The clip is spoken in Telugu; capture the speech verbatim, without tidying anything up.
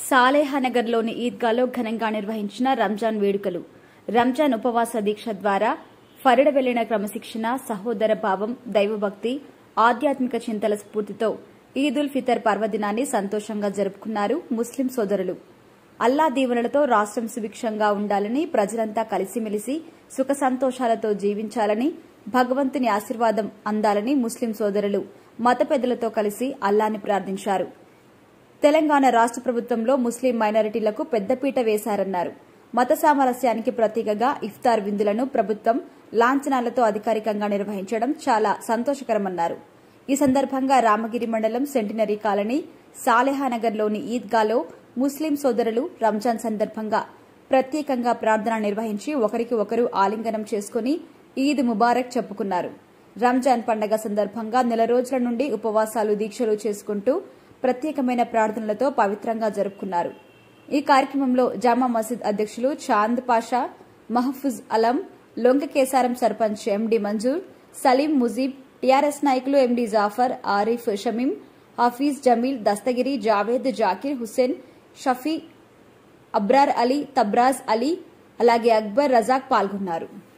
సాలేహానగర్లోని ఈద్గాలో ఘనంగా నిర్వహించిన రంజాన్ వేడుకలు. రంజాన్ ఉపవాస దీక్ష ద్వారా ఫరిడ వెళ్లిన క్రమశిక్షణ, సహోదర భావం, దైవభక్తి, ఆధ్యాత్మిక చింతల స్ఫూర్తితో ఈద్ ఉల్ ఫితర్ పర్వదినాన్ని సంతోషంగా జరుపుకున్నారు ముస్లిం సోదరులు. అల్లా దీవెనలతో రాష్ట్రం సుభిక్షంగా ఉండాలని, ప్రజలంతా కలిసిమెలిసి సుఖ సంతోషాలతో జీవించాలని, భగవంతుని ఆశీర్వాదం అందాలని ముస్లిం సోదరులు మత పెద్దలతో కలిసి అల్లాని ప్రార్థించారు. తెలంగాణ రాష్ట్ర ప్రభుత్వంలో ముస్లిం మైనారిటీలకు పెద్దపీట వేశారన్నారు. మత సామరస్యానికి ప్రతీకగా ఇఫ్తార్ విందులను ప్రభుత్వం లాంఛనాలతో అధికారికంగా నిర్వహించడం చాలా సంతోషకరమన్నారు. ఈ సందర్భంగా రామగిరి మండలం సెంటినరీ కాలనీ సాలేహానగర్లోని ఈద్గాలో ముస్లిం సోదరులు రంజాన్ సందర్భంగా ప్రత్యేకంగా ప్రార్థన నిర్వహించి ఒకరికి ఒకరు ఆలింగనం చేసుకుని ఈద్ ముబారక్ చెప్పుకున్నారు. రంజాన్ పండగ సందర్భంగా నెల రోజుల నుండి ఉపవాసాలు, దీక్షలు చేసుకుంటూ ప్రత్యేకమైన ప్రార్థనలతో పవిత్రంగా జరుపుకున్నారు. ఈ కార్యక్రమంలో జామా మసీద్ అధ్యక్షులు చాంద్ పాషా, మహఫూజ్ అలం, లొంగ కేసారం సర్పంచ్ ఎండి మంజూర్, సలీం ముజీబ్, టీఆర్ఎస్ నాయకులు ఎండి జాఫర్, ఆరిఫ్, షమీం, హఫీజ్, జమీల్, దస్తగిరి, జావేద్, జాకీర్ హుస్సేన్, షఫీ, అబ్రార్ అలీ, తబ్రాజ్ అలీ, అలాగే అక్బర్, రజాక్ పాల్గొన్నారు.